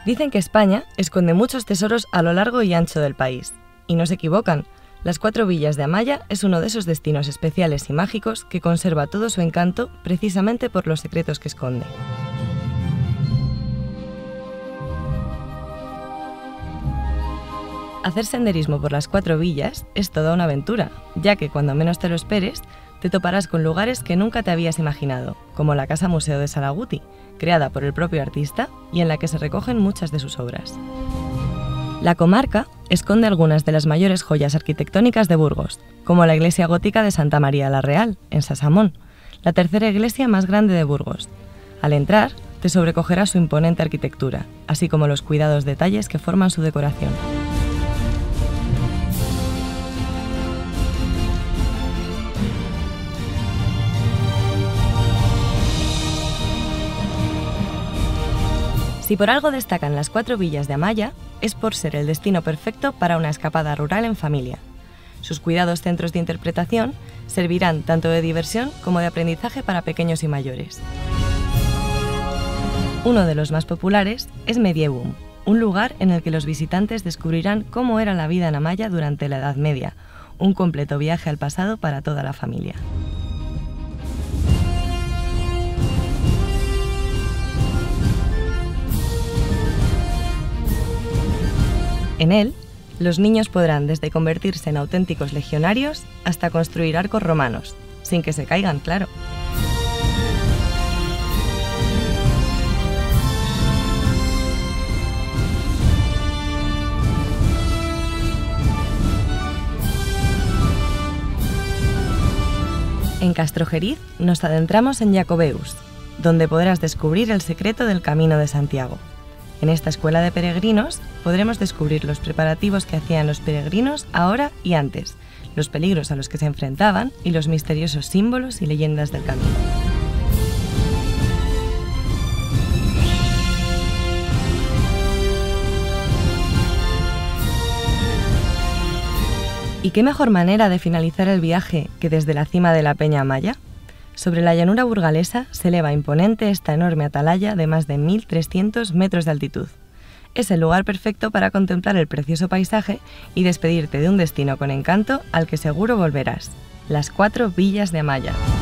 Dicen que España esconde muchos tesoros a lo largo y ancho del país. Y no se equivocan. Las 4 Villas de Amaya es uno de esos destinos especiales y mágicos que conserva todo su encanto precisamente por los secretos que esconde. Hacer senderismo por las 4 villas es toda una aventura, ya que cuando menos te lo esperes, te toparás con lugares que nunca te habías imaginado, como la Casa Museo de Salaguti, creada por el propio artista y en la que se recogen muchas de sus obras. La comarca esconde algunas de las mayores joyas arquitectónicas de Burgos, como la iglesia gótica de Santa María la Real, en Sasamón, la tercera iglesia más grande de Burgos. Al entrar, te sobrecogerá su imponente arquitectura, así como los cuidados detalles que forman su decoración. Si por algo destacan las 4 villas de Amaya, es por ser el destino perfecto para una escapada rural en familia. Sus cuidados centros de interpretación servirán tanto de diversión como de aprendizaje para pequeños y mayores. Uno de los más populares es Medievum, un lugar en el que los visitantes descubrirán cómo era la vida en Amaya durante la Edad Media, un completo viaje al pasado para toda la familia. En él, los niños podrán desde convertirse en auténticos legionarios hasta construir arcos romanos, sin que se caigan, claro. En Castrojeriz nos adentramos en Jacobeus, donde podrás descubrir el secreto del Camino de Santiago. En esta escuela de peregrinos podremos descubrir los preparativos que hacían los peregrinos ahora y antes, los peligros a los que se enfrentaban y los misteriosos símbolos y leyendas del camino. ¿Y qué mejor manera de finalizar el viaje que desde la cima de la Peña Amaya? Sobre la llanura burgalesa se eleva imponente esta enorme atalaya de más de 1.300 metros de altitud. Es el lugar perfecto para contemplar el precioso paisaje y despedirte de un destino con encanto al que seguro volverás, las 4 Villas de Amaya.